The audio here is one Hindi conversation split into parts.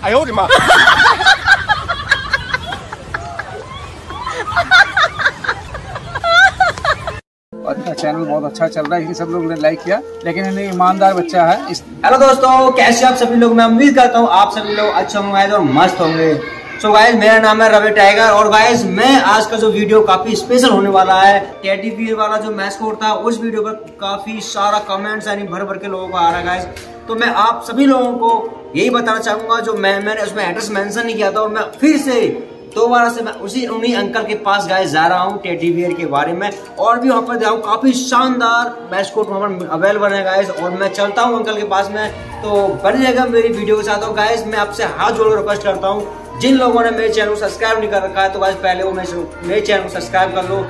और इनका चैनल बहुत अच्छा चल रहा है, इसलिए सब लोग ने लाइक किया, लेकिन इन्हें ईमानदार बच्चा है। हेलो दोस्तों, कैसे आप सभी लोग? मैं उम्मीद करता हूँ आप सभी लोग अच्छे होंगे और मस्त होंगे। सो गाइस, मेरा नाम है रवि टाइगर और गाइस मैं आज का जो वीडियो काफी स्पेशल होने वाला है। टेडी बियर वाला जो मैस्कॉट था उस वीडियो पर काफी सारा कमेंट्स यानी भर भर के लोगों को आ रहा है गाइस। तो मैं आप सभी लोगों को यही बताना चाहूंगा, जो मैंने उसमें एड्रेस मेंशन नहीं किया था और मैं फिर से दोबारा से मैं उन्हीं अंकल के पास गाइस जा रहा हूँ टेडी बियर के बारे में, और भी वहाँ पर जाऊँ। काफी शानदार मैस्कॉट वहाँ पर अवेलेबल है गाइस, और मैं चलता हूँ अंकल के पास में। तो बन जाएगा मेरी वीडियो के साथ। और गाइस मैं आपसे हाथ जोड़कर रिक्वेस्ट करता हूँ, जिन लोगों ने मेरे चैनल को सब्सक्राइब नहीं कर रखा है तो गाइस पहले वो मेरे चैनल को सब्सक्राइब कर लो।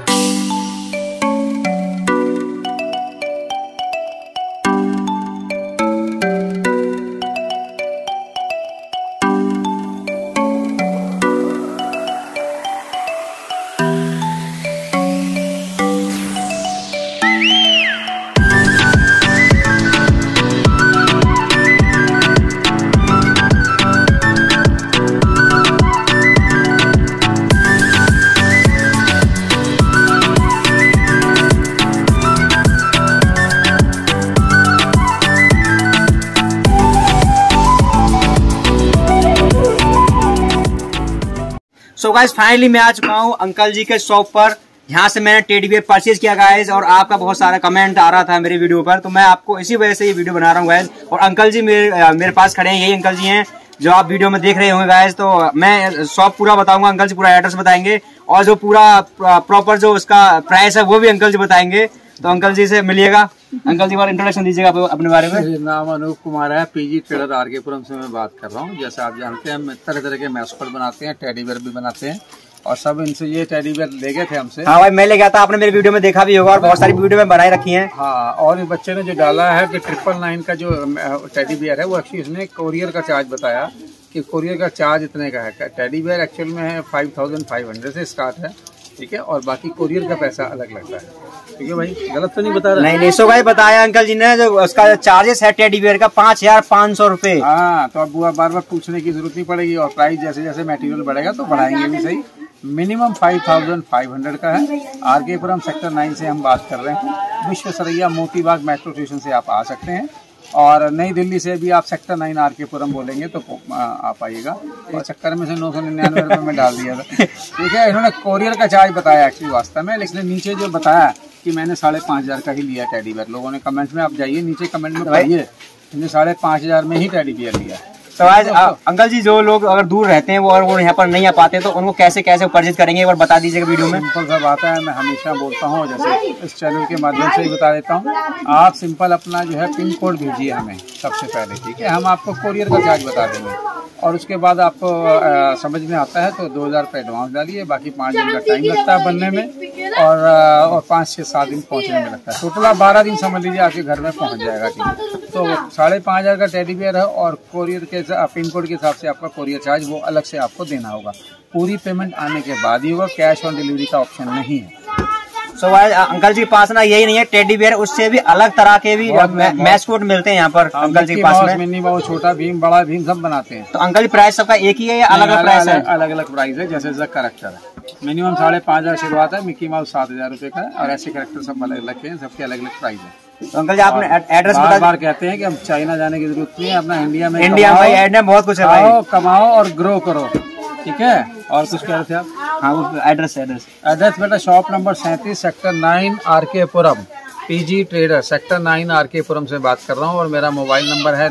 सो गाइस फाइनली मैं आ चुका हूँ अंकल जी के शॉप पर। यहाँ से मैंने टेडी बियर परचेज किया गाइस, और आपका बहुत सारा कमेंट आ रहा था मेरे वीडियो पर, तो मैं आपको इसी वजह से ये वीडियो बना रहा हूँ गाइस। और अंकल जी मेरे पास खड़े हैं, यही अंकल जी हैं जो आप वीडियो में देख रहे होंगे गाइस। तो मैं शॉप पूरा बताऊंगा, अंकल जी पूरा एड्रेस बताएंगे, और जो पूरा प्रॉपर जो उसका प्राइस है वो भी अंकल जी बताएंगे। तो अंकल जी से मिलिएगा। अंकल जी बार इंट्रोडक्शन दीजिएगा अपने बारे में। मेरा नाम अनूप कुमार है, पीजी ट्रेडर आरकेपुरम से मैं बात कर रहा हूँ। जैसे आप जानते हैं हम तरह तरह के मैस्कॉट बनाते हैं, टेडी बियर भी बनाते हैं, और सब इनसे ये टेडी बियर ले गए थे हमसे। हाँ भाई मैं ले गया था, आपने मेरे वीडियो में देखा भी होगा, और बहुत सारी वीडियो में बनाई रखी है। हाँ, और इस बच्चे ने जो डाला है कि 999 का जो टेडी बियर है वो एक्चुअली इसने कोरियर का चार्ज बताया कि कोरियर का चार्ज इतने का है। टेडी बियर एक्चुअल में है 5500 से स्टार्ट है, ठीक है, और बाकी कोरियर का पैसा अलग लगता है। ठीक है भाई, गलत तो नहीं बता रहा? नहीं, सो भाई बताया अंकल जी ने, जो उसका चार्जेस है टेडी बियर का 5500 रुपए। हाँ, तो अब बार बार पूछने की जरूरत नहीं पड़ेगी, और प्राइस जैसे जैसे मटेरियल बढ़ेगा तो बढ़ाएंगे भी सही। मिनिमम 5500 का है। आरकेपुरम सेक्टर 9 से हम बात कर रहे हैं। विश्वेश्वरैया मोतीबाग मेट्रो स्टेशन से आप आ सकते हैं, और नई दिल्ली से भी आप सेक्टर 9 आरकेपुरम बोलेंगे तो आप आइएगा। और चक्कर में से 999 रुपये में डाल दिया था। ठीक है, इन्होंने कोरियर का चार्ज बताया एक्चुअली वास्तव में, लेकिन नीचे जो बताया कि मैंने 5500 का ही लिया टेडी बियर। लोगों ने कमेंट में, आप जाइए नीचे कमेंट में पढ़िए, मैंने 5500 में ही टेडी बियर लिया। तो आज अंकल जी जो लोग अगर दूर रहते हैं और वो यहाँ पर नहीं आ पाते तो उनको कैसे कैसे परचेज करेंगे एक बार बता दीजिएगा वीडियो में। सिंपल सा बात है, मैं हमेशा बोलता हूँ, जैसे इस चैनल के माध्यम से ही बता देता हूँ। आप सिंपल अपना जो है पिन कोड भेजिए हमें सबसे पहले, ठीक है, हम आपको कोरियर का चार्ज बता देंगे, और उसके बाद आपको समझ में आता है तो 2000 रुपये एडवांस डालिए। बाकी 5 दिन का टाइम लगता है बनने में, और 5 से 7 दिन पहुँचने में लगता है। टोटल आप 12 दिन समझ लीजिए आपके घर में पहुँच जाएगा। ठीक, तो 5500 का टेडी बियर है, और कोरियर के पिन कोड के हिसाब से आपका कोरियर चार्ज वो अलग से आपको देना होगा। पूरी पेमेंट आने के बाद ही होगा, कैश ऑन डिलीवरी का ऑप्शन नहीं है। सो अंकल जी के पास ना यही नहीं है टेडी बियर, उससे भी अलग तरह के भी मैस्कॉट मिलते हैं यहाँ पर अंकल जी के पास में। मिनी माउस, छोटा भीम, बड़ा भीम सब बनाते हैं। तो अंकल जी प्राइस सबका एक ही है या अलग अलग प्राइस है? अलग अलग प्राइस है, जैसे जैसा कैरेक्टर है। मिनिमम 5500 शुरुआत है, मिकी माउस 7000 रुपए का है, और ऐसे कैरेक्टर सब अलग अलग है, सबके अलग अलग प्राइस है। तो अंकल जी आपने एड्रेस बता। बार कहते हैं कि हम चाइना जाने की जरूरत नहीं है, अपना इंडिया में बहुत कुछ है भाई, कमाओ और ग्रो करो। ठीक है, और कुछ कह रहे थे आप? हाँ, एड्रेस बेटा shop number 37 sector 9 RK Puram, PG trader sector 9 RK Puram से बात कर रहा हूँ, और मेरा मोबाइल नंबर है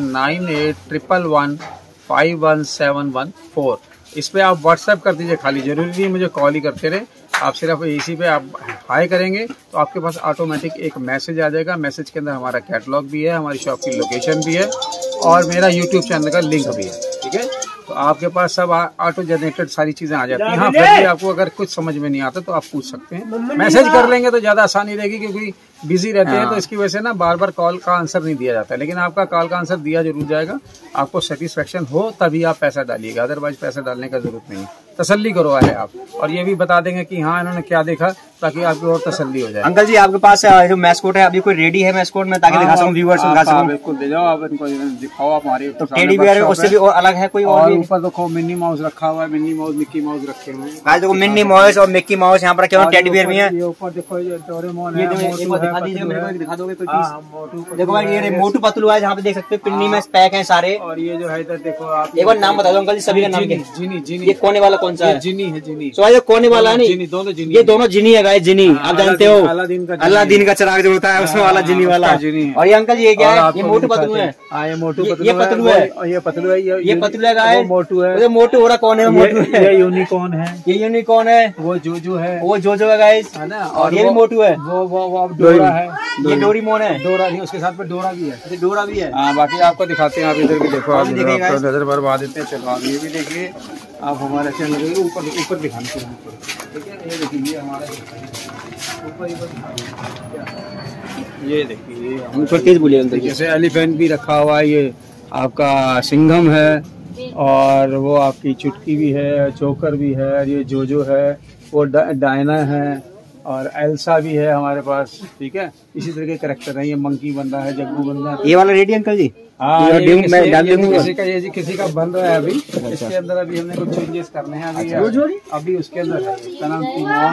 9811151714। इस पे आप व्हाट्सएप कर दीजिए खाली, जरूरी नहीं मुझे कॉल ही करते रहे। आप सिर्फ इसी पे आप हाई करेंगे तो आपके पास ऑटोमेटिक एक मैसेज आ जाएगा। मैसेज के अंदर हमारा कैटलॉग भी है, हमारी शॉप की लोकेशन भी है, और मेरा यूट्यूब चैनल का लिंक भी है। ठीक है, तो आपके पास सब ऑटो जनरेटेड सारी चीजें आ जाती हैं। हाँ, फिर भी आपको अगर कुछ समझ में नहीं आता तो आप पूछ सकते हैं, मैसेज कर लेंगे तो ज्यादा आसानी रहेगी, क्योंकि बिजी रहते हैं तो इसकी वजह से ना बार बार कॉल का आंसर नहीं दिया जाता है। लेकिन आपका कॉल का आंसर दिया जरूर जाएगा, आपको सेटिस्फेक्शन हो तभी आप पैसा डालिएगा, अदरवाइज पैसा डालने का जरूरत नहीं है। तसल्ली करवाए आप, और ये भी बता देंगे कि हाँ इन्होंने क्या देखा, ताकि आपकी और तसल्ली हो जाए। अंकल जी आपके पास जो मैस्कोट है अभी कोई रेडी है मैस्कोट में, ताकि दिखा सकूं व्यूअर्स को दिखा सकूं? बिल्कुल दे जाओ, आप इनको दिखाओ। आप हमारी तो टेडी बियर उससे भी और अलग है कोई? और ऊपर देखो मिनी माउस रखा हुआ है, मिनी माउस मिक्की माउस रखे हुए हैं। देखो मिनी माउस और मिक्की माउस यहाँ पर क्या टेडी बियर भी है। ऊपर देखो ये डोरेमोन है, दिखा दीजिएगा मेरे को, दिखा दोगे कोई पीस? देखो भाई ये मोटू पतलू है, जहाँ पे देख सकते हो पिन्नी में पैक है सारे। और ये जो है इधर देखो आप, एक बार नाम बता दो अंकल जी सभी का नाम। जिनी जिनी। ये कोने वाला कौन सा है? जिनी है, जिनी। तो ये कोने वाला है नहीं, दोनों जिनी, ये दोनों जिनी है गाइस। जिनी आप जानते हो अलादीन का चिराग जो होता है उसमें वाला जिनी वाला। और ये अंकल जी ये क्या है? ये मोटू पतलू है। ये मोटू पतलू, ये पतलू है, ये पतलू है, ये पतलू है गाइस। मोटू है, ये मोटू हो रहा कौन है? मोटू है। ये यूनिकॉर्न है, ये यूनिकॉर्न है। वो जोजो है, वो जोजो है गाइस, है ना। और ये भी मोटू है, वो डोरा है, ये डोरीमोन है। डोरा नहीं, उसके साथ में डोरा भी है, डोरा भी है। हाँ, बाकी आपको दिखाते हैं। आप इधर भी देखो, आप नजर बर्बाद देते हैं। चलो आप ये भी देखिए, आप हमारे चैनल के ऊपर ऊपर दिखाने के ऊपर, ठीक है। ये देखिए हमारा ऊपर ये देखिए, जैसे एलिफेंट भी रखा हुआ है, ये आपका सिंघम है, और वो आपकी चुटकी भी है, चोकर भी है, ये जोजो है, वो डायना है, और एल्सा भी है हमारे पास, ठीक है। इसी तरह के कैरेक्टर है। ये मंकी बन रहा है, जग्गू बन रहा है। ये वाला रेडी अंकल जी? हाँ, मैं डाल दूंगा। किसी का बन रहा है अभी, इसके अंदर अभी हमने कुछ चेंजेस करने हैं अभी उसके अंदर इसका नाम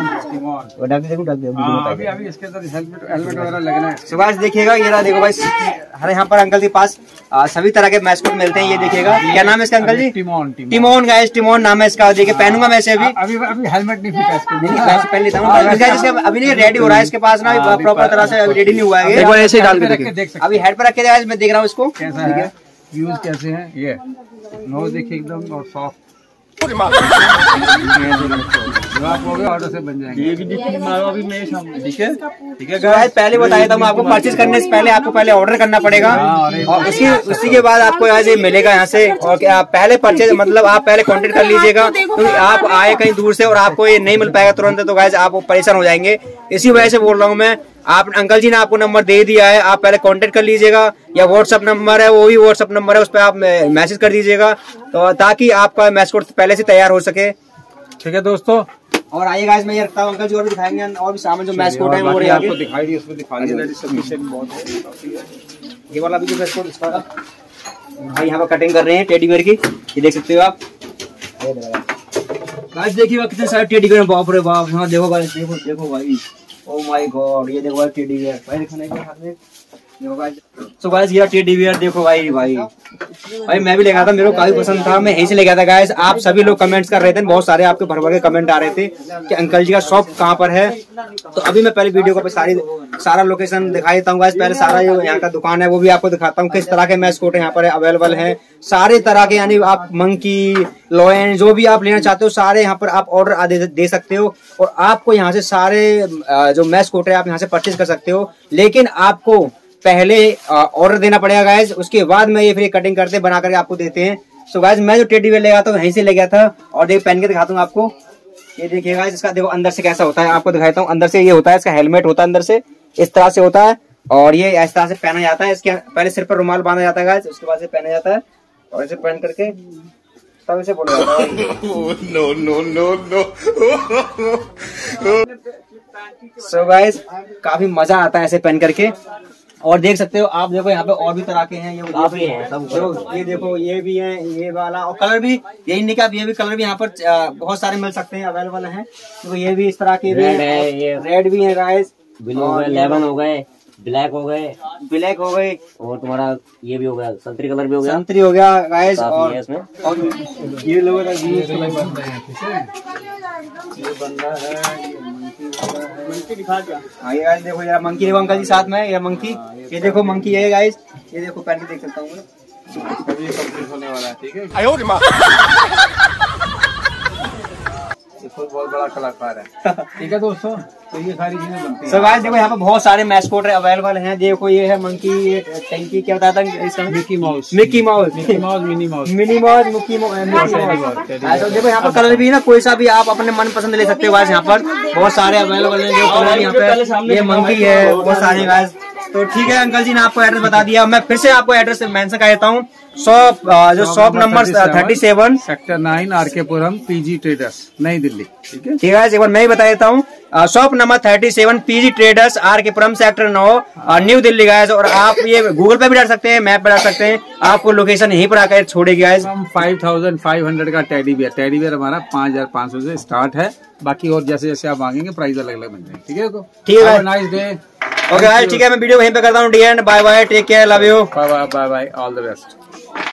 अभी इसके अंदर हेलमेट वगैरह लगना है। सुभाष देखिएगा, ये रहा देखो भाई, हमारे यहाँ पर अंकल के पास सभी तरह के मैस्कोट मिलते हैं। ये देखिएगा, क्या नाम है इसका अंकल जी? टिमोन गाइस, टिमोन नाम है इसका। देखिए पहनूंगा मैं इसे अभी हेलमेट नहीं पहन लेता हूँ। अभी नहीं रेडी हो रहा है इसके पास ना, प्रॉपर तरह से रेडी नहीं हुआ है। ऐसे डाल के अभी हेड पर रख के मैं देख रहा हूँ इसको कैसा है, व्यूज कैसे हैं। ये नोज देखिए एकदम और सॉफ्ट, आप हो गए ऑर्डर से बन जाएंगे। ये भी मारो अभी मेरे सामने, ठीक है, ठीक है गाइस। पहले बताया था मैं आपको, परचेज करने से पहले आपको पहले ऑर्डर करना पड़ेगा, और उसी के बाद आपको यहाँ से मिलेगा यहाँ से। और क्या आप पहले परचेज मतलब आप पहले कांटेक्ट कर लीजिएगा, क्योंकि आप आए कहीं दूर से और आपको ये नहीं मिल पाएगा तुरंत, तो गाइस आप परेशान हो जाएंगे। इसी वजह से बोल रहा हूँ मैं। आप अंकल जी ने आपको नंबर दे दिया है, आप पहले कांटेक्ट कर लीजिएगा, या व्हाट्सएप नंबर है, वो भी व्हाट्सएप नंबर है, उस पर आप मैसेज कर दीजिएगा, तो ताकि आपका मैस्कोट पहले से तैयार हो सके, ठीक है दोस्तों। और आइए गाइस, मैं ये रखता हूँ अंकल जी, और भी दिखाएंगे और भी सामान जो मैस्कोट है वो आपको दिखाई दी, उसमें दिखा दी। ये वाला भी जो मैस्कोट इसका भाई यहाँ पर कटिंग कर रहे हैं टेडी बियर की, ये देख सकते हो आप। गाइस देखिए कितने सारे टेडी बियर, बाप रे बाप। हाँ देखो गाइस, देखो देखो भाई, ओ माय गॉड, ये देखो भाई टेडी बियर भाई, दिखाने के हाथ में देखो गाइस। सो गाइस ये टेडी बियर देखो भाई, भाई मैं भी ले गया था, मेरे को काफी पसंद था, मैं यहीं से ले गया था गाइस। आप सभी लोग कमेंट्स कर रहे थे, बहुत सारे आपके भर भर के कमेंट आ रहे थे कि अंकल जी का शॉप कहाँ पर है। तो अभी मैं पहले वीडियो को सारा लोकेशन दिखा देता हूँ गाइस। पहले सारा जो यहाँ का दुकान है वो भी आपको दिखाता हूँ, किस तरह के मैस्कोट यहाँ पर अवेलेबल है, सारे तरह के, यानी आप मंकी, लॉयन जो भी आप लेना चाहते हो सारे यहाँ पर आप ऑर्डर दे सकते हो, और आपको यहाँ से सारे जो मैस्कोट है आप यहाँ से परचेज कर सकते हो। लेकिन आपको पहले ऑर्डर देना पड़ेगा गाइस, उसके बाद में ये फिर कटिंग करते बना करके आपको देते हैं। सो गाइस मैं जो टेडी बियर ले गया था वहीं से ले गया था, और देख पहन के दिखाता हूँ आपको। ये देखिए गाइस, इसका देखो अंदर से कैसा होता है, आपको दिखाता हूँ। अंदर से ये होता है, इसका हेलमेट होता है अंदर से, इस तरह से होता है, और ये इस तरह से पहना जाता है। इसके पहले सिर पर रुमाल बांधा जाता है गाइस, उसके बाद से पहना जाता है, और इसे पहन करके तब इसे बोला जाता है। सो गाइस काफी मजा आता है ऐसे पहन करके। और देख सकते हो आप, देखो यहाँ पे और भी तरह के हैं, ये देखो ये भी है, ये वाला, और कलर भी यही नहीं, ये भी कलर भी यहाँ पर बहुत सारे मिल सकते हैं, अवेलेबल हैं। तो ये भी इस तरह के रेड भी है गाइस, ब्लू हो गए, लेमन हो गए, ब्लैक हो गए, और तुम्हारा ये भी हो गया, संतरी कलर भी हो गया, संतरी हो गया गाइस। और इसमें ये लोगों का ये बंदा है, मंकी दिखा क्या। हाँ ये गाइस देखो, यार मंकी देखो अंकल जी साथ में, ये मंकी, ये देखो मंकी है गाइस, ये देखो पहन के देख सकता हूँ मैं, ये कंप्लीट होने वाला है, ठीक है। बहुत बड़ा कलाकार है, ठीक है दोस्तों। तो ये सारी चीजें बनती हैं। गाइस देखो यहाँ पे बहुत सारे मैस्कोट अवेलेबल हैं। देखो ये है मंकी, ये टैंकी, क्या बताया था इसका, Mickey Mouse, Minnie Mouse, Mickey Mouse. देखो यहाँ पर कलर भी है ना, कोई सा भी आप अपने मन पसंद ले सकते हो गाइस। यहाँ पर बहुत सारे अवेलेबल हैं जो कलर, यहाँ पे ये मंकी है, बहुत सारे गाइस। तो ठीक है अंकल जी ने आपको एड्रेस बता दिया। मैं फिर से आपको एड्रेस मेंशन कर देता हूँ। Shop number 37 sector 9 RK Puram PG traders नई दिल्ली। ठीक है एक बार मैं ही बता देता हूँ। Shop number 37 PG traders RK Puram sector 9 new Delhi guys. और आप ये गूगल पे भी डाल सकते हैं, मैप पे डाल सकते हैं, आपको लोकेशन यहीं पर आकर छोड़ेगी गाइस। हम 5500 का टेडी बियर हमारा 5500 से स्टार्ट है। बाकी और जैसे जैसे आप मांगेंगे प्राइस अलग अलग मिल जाएंगे। ठीक है नाइस डे। ओके ठीक है मैं वीडियो वहीं पे करता हूँ। The end bye bye, take care, love you, bye bye all the best.